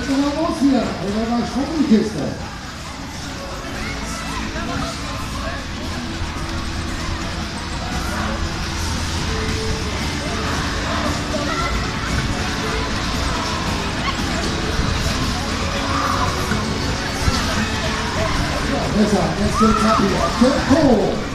Geht nochmal los hier. Oder war Schwuppelkiste. Besser, jetzt geht's ab hier. Tempo!